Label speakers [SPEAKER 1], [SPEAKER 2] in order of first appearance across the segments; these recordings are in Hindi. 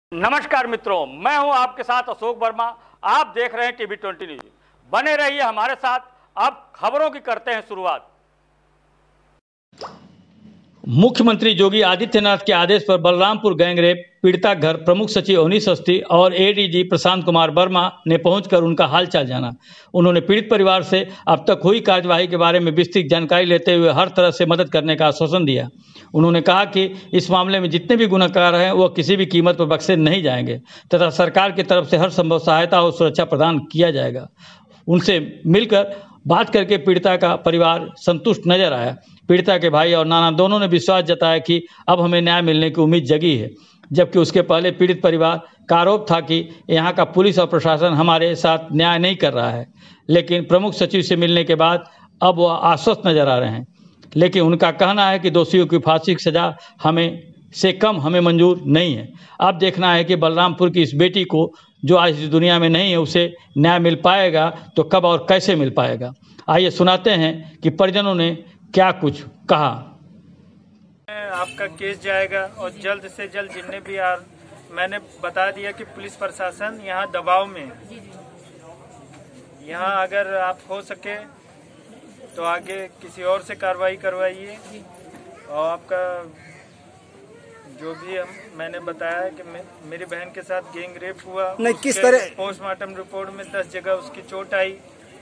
[SPEAKER 1] नमस्कार मित्रों, मैं हूं आपके साथ अशोक वर्मा। आप देख रहे हैं टीवी 20 न्यूज। बने रहिए हमारे साथ। अब खबरों की करते हैं शुरुआत। मुख्यमंत्री योगी आदित्यनाथ के आदेश पर बलरामपुर गैंगरेप पीड़िता घर प्रमुख सचिव अवनीश अवस्थी और एडीजी प्रशांत कुमार वर्मा ने पहुंचकर उनका हालचाल जाना। उन्होंने पीड़ित परिवार से अब तक हुई कार्यवाही के बारे में विस्तृत जानकारी लेते हुए हर तरह से मदद करने का आश्वासन दिया। उन्होंने कहा कि इस मामले में जितने भी गुनहगार हैं वह किसी भी कीमत पर बख्शे नहीं जाएंगे तथा सरकार की तरफ से हर संभव सहायता और सुरक्षा प्रदान किया जाएगा। उनसे मिलकर बात करके पीड़िता का परिवार संतुष्ट नजर आया। पीड़िता के भाई और नाना दोनों ने विश्वास जताया कि अब हमें न्याय मिलने की उम्मीद जगी है, जबकि उसके पहले पीड़ित परिवार का आरोप था कि यहाँ का पुलिस और प्रशासन हमारे साथ न्याय नहीं कर रहा है। लेकिन प्रमुख सचिव से मिलने के बाद अब वह आश्वस्त नजर आ रहे हैं। लेकिन उनका कहना है कि दोषियों की फांसी की सजा हमें मंजूर नहीं है। अब देखना है कि बलरामपुर की इस बेटी को जो आज इस दुनिया में नहीं है उसे न्याय मिल पाएगा तो कब और कैसे मिल पाएगा। आइए सुनाते हैं कि परिजनों ने क्या कुछ कहा।
[SPEAKER 2] आपका केस जाएगा और जल्द से जल्द जितने भी मैंने बता दिया कि पुलिस प्रशासन यहाँ दबाव में है। यहाँ अगर आप हो सके तो आगे किसी और से कार्रवाई करवाइए। और आपका जो भी मैंने बताया कि मेरी बहन के साथ गैंग रेप हुआ,
[SPEAKER 3] नहीं किस तरह
[SPEAKER 2] पोस्टमार्टम रिपोर्ट में 10 जगह उसकी चोट आई।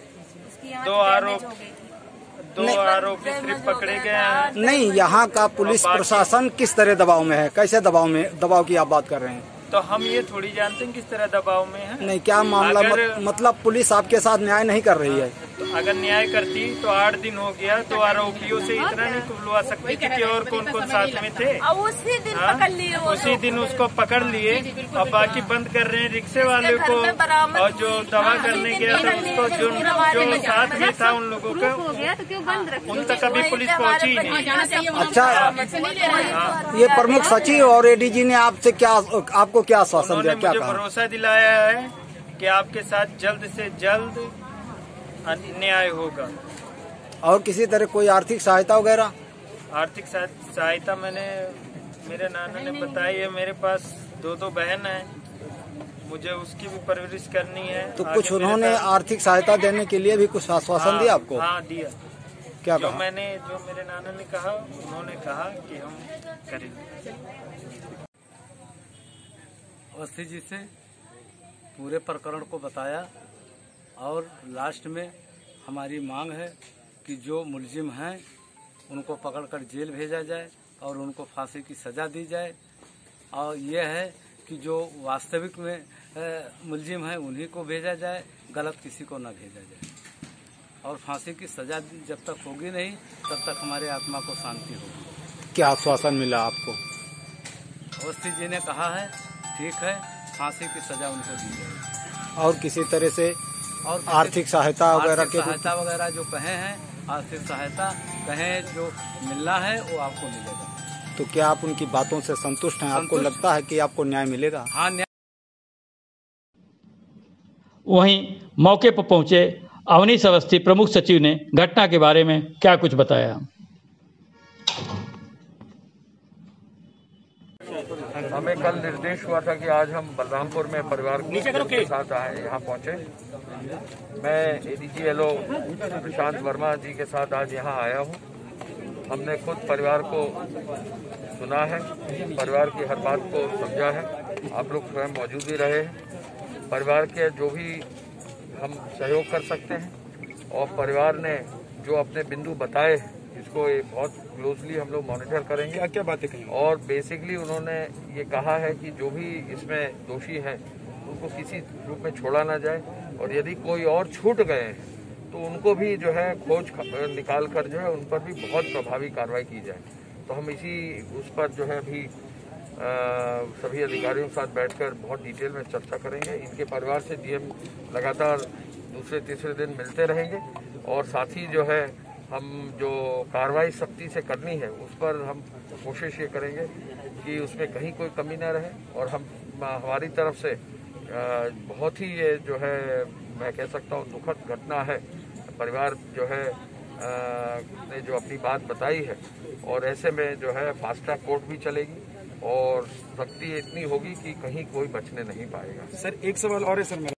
[SPEAKER 2] दो आरोपी सिर्फ पकड़े गए हैं।
[SPEAKER 3] नहीं, यहाँ का पुलिस प्रशासन किस तरह दबाव में है? कैसे दबाव की आप बात कर रहे हैं?
[SPEAKER 2] तो हम ये थोड़ी जानते हैं किस तरह दबाव में है।
[SPEAKER 3] नहीं, क्या मामला मतलब पुलिस आपके साथ न्याय नहीं कर रही है?
[SPEAKER 2] तो अगर न्याय करती तो 8 दिन हो गया, तो आरोपियों से इतना नहीं बुलवा सकती कि और कौन कौन साथ में थे।
[SPEAKER 4] उसी दिन पकड़ लिए,
[SPEAKER 2] उसी दिन उसको पकड़ लिए और बाकी बंद कर रहे हैं रिक्शे वाले को। और जो दवा करने गया था उसको, जो साथ में था उन लोगों को, उन तक अभी पुलिस पहुंची ही नहीं।
[SPEAKER 3] अच्छा, ये प्रमुख सचिव और एडीजी ने आपसे आपको क्या आश्वासन दिया? क्या
[SPEAKER 2] मुझे भरोसा दिलाया है कि आपके साथ जल्द से जल्द न्याय होगा।
[SPEAKER 3] और किसी तरह कोई आर्थिक सहायता वगैरह?
[SPEAKER 2] आर्थिक सहायता मेरे नाना ने बताई है। मेरे पास 2 बहन है, मुझे उसकी भी परवरिश करनी है।
[SPEAKER 3] तो कुछ उन्होंने आर्थिक सहायता देने के लिए भी कुछ आश्वासन दिया आपको?
[SPEAKER 2] हाँ दिया।
[SPEAKER 3] क्या
[SPEAKER 2] जो
[SPEAKER 3] कहा?
[SPEAKER 2] जो मेरे नाना ने कहा, उन्होंने कहा कि हम करेंगे।
[SPEAKER 5] अवस्थी जी से पूरे प्रकरण को बताया और लास्ट में हमारी मांग है कि जो मुलजिम हैं उनको पकड़कर जेल भेजा जाए और उनको फांसी की सज़ा दी जाए। और यह है कि जो वास्तविक में मुलजिम हैं उन्हीं को भेजा जाए, गलत किसी को न भेजा जाए। और फांसी की सज़ा जब तक होगी नहीं तब तक हमारे आत्मा को शांति होगी।
[SPEAKER 3] क्या आश्वासन मिला आपको?
[SPEAKER 5] अवस्थी जी ने कहा है ठीक है, फांसी की सजा उनको दी जाए।
[SPEAKER 3] और किसी तरह से और आर्थिक सहायता वगैरह
[SPEAKER 5] जो कहे हैं, आर्थिक सहायता कहें जो मिलना है वो आपको मिलेगा।
[SPEAKER 3] तो क्या आप उनकी बातों से संतुष्ट हैं? आपको लगता है कि आपको न्याय मिलेगा?
[SPEAKER 5] हाँ, न्याय।
[SPEAKER 1] वहीं मौके पर पहुंचे अवनीश अवस्थी प्रमुख सचिव ने घटना के बारे में क्या कुछ बताया।
[SPEAKER 6] हमें कल निर्देश हुआ था कि आज हम बलरामपुर में परिवार के साथ यहाँ पहुँचे। मैं एडीजी एलओ प्रशांत वर्मा जी के साथ आज यहाँ आया हूँ। हमने खुद परिवार को सुना है, परिवार की हर बात को समझा है। आप लोग स्वयं मौजूद भी रहे हैं। परिवार के जो भी हम सहयोग कर सकते हैं और परिवार ने जो अपने बिंदु बताए इसको बहुत क्लोजली हम लोग मॉनिटर करेंगे।
[SPEAKER 3] क्या बातें कही?
[SPEAKER 6] और बेसिकली उन्होंने ये कहा है कि जो भी इसमें दोषी हैं उनको किसी रूप में छोड़ा ना जाए और यदि कोई और छूट गए हैं तो उनको भी जो है खोज निकाल कर जो है उन पर भी बहुत प्रभावी कार्रवाई की जाए। तो हम इसी उस पर जो है अभी सभी अधिकारियों के साथ बैठकर बहुत डिटेल में चर्चा करेंगे। इनके परिवार से डीएम लगातार दूसरे तीसरे दिन मिलते रहेंगे और साथ ही जो है हम जो कार्रवाई सख्ती से करनी है उस पर हम कोशिश ये करेंगे कि उसमें कहीं कोई कमी न रहे। और हमारी तरफ से बहुत ही ये जो है मैं कह सकता हूँ दुखद घटना है। परिवार जो है ने जो अपनी बात बताई है और ऐसे में जो है फास्ट ट्रैक कोर्ट भी चलेगी और सख्ती इतनी होगी कि कहीं कोई बचने नहीं पाएगा।
[SPEAKER 4] सर एक सवाल और है सर मेरा।